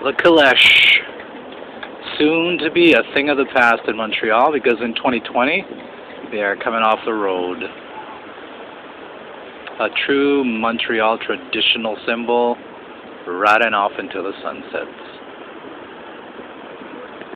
The Caleche, soon to be a thing of the past in Montreal, because in 2020 they are coming off the road. A true Montreal traditional symbol, riding off into the sunsets.